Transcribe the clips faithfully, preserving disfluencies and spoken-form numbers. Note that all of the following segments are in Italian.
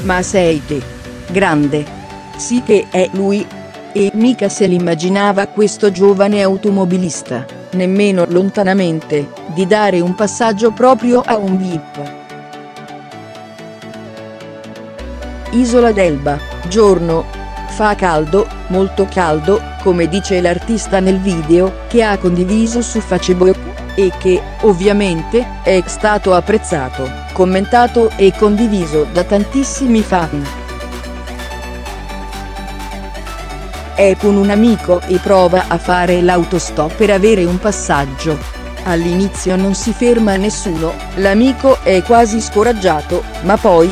Ma sei te. Grande. Sì che è lui. E mica se l'immaginava questo giovane automobilista, nemmeno lontanamente, di dare un passaggio proprio a un V I P. Isola d'Elba, giorno. Fa caldo, molto caldo, come dice l'artista nel video, che ha condiviso su Facebook, e che, ovviamente, è stato apprezzato, commentato e condiviso da tantissimi fan. È con un amico e prova a fare l'autostop per avere un passaggio. All'inizio non si ferma nessuno, l'amico è quasi scoraggiato, ma poi...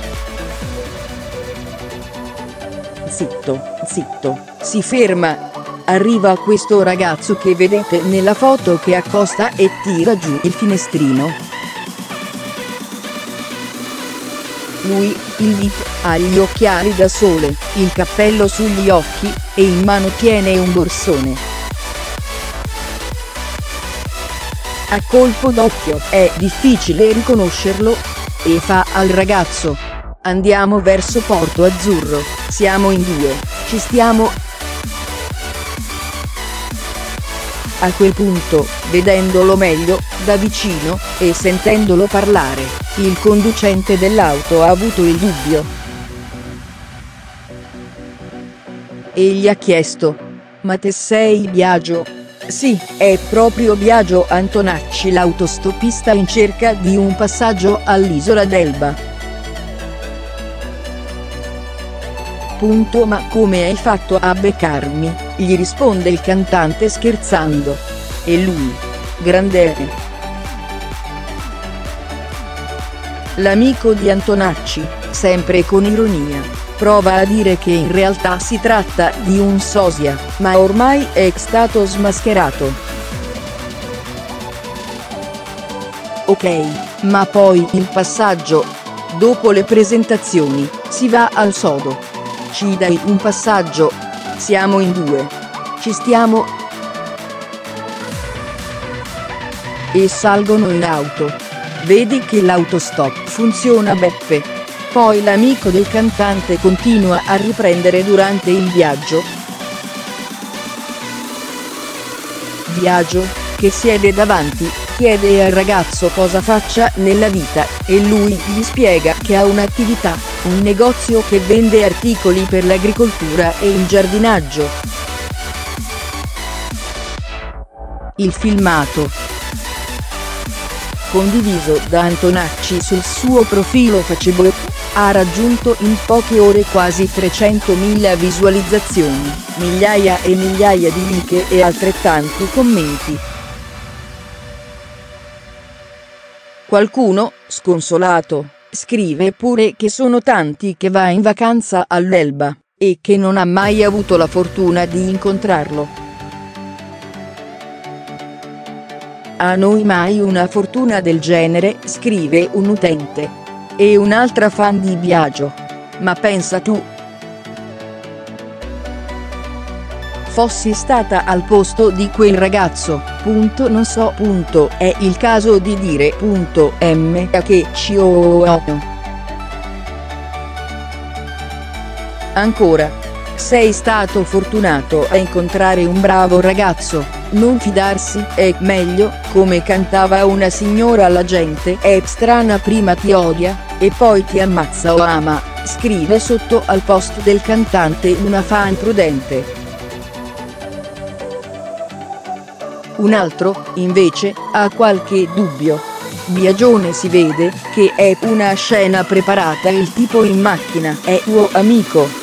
Zitto, zitto, si ferma. Arriva questo ragazzo che vedete nella foto che accosta e tira giù il finestrino. Lui, il V I P, ha gli occhiali da sole, il cappello sugli occhi, e in mano tiene un borsone. A colpo d'occhio è difficile riconoscerlo, e fa al ragazzo: andiamo verso Porto Azzurro, siamo in due, ci stiamo. A quel punto, vedendolo meglio, da vicino, e sentendolo parlare, il conducente dell'auto ha avuto il dubbio. E gli ha chiesto: ma te sei Biagio? Sì, è proprio Biagio Antonacci, l'autostopista in cerca di un passaggio all'Isola d'Elba. Punto. Ma come hai fatto a beccarmi? Gli risponde il cantante scherzando. E lui: grande. L'amico di Antonacci, sempre con ironia, prova a dire che in realtà si tratta di un sosia, ma ormai è stato smascherato. Ok, ma poi il passaggio? Dopo le presentazioni, si va al sodo. Ci dai un passaggio? Siamo in due. Ci stiamo? E salgono in auto. Vedi che l'autostop funziona, Beppe. Poi l'amico del cantante continua a riprendere durante il viaggio. Biagio, che siede davanti, chiede al ragazzo cosa faccia nella vita, e lui gli spiega che ha un'attività, un negozio che vende articoli per l'agricoltura e il giardinaggio. Il filmato, condiviso da Antonacci sul suo profilo Facebook, ha raggiunto in poche ore quasi trecentomila visualizzazioni, migliaia e migliaia di like e altrettanti commenti. Qualcuno, sconsolato, scrive pure che sono tanti che va in vacanza all'Elba, e che non ha mai avuto la fortuna di incontrarlo. A noi mai una fortuna del genere, scrive un utente. E un'altra fan di Biagio. Ma pensa tu. Fossi stata al posto di quel ragazzo, punto non so, punto è il caso di dire, punto m che ci ho. Ancora. Sei stato fortunato a incontrare un bravo ragazzo, non fidarsi è meglio, come cantava una signora alla gente è strana, prima ti odia, e poi ti ammazza o ama, scrive sotto al post del cantante una fan prudente. Un altro, invece, ha qualche dubbio. Biagione, si vede che è una scena preparata, il tipo in macchina è tuo amico.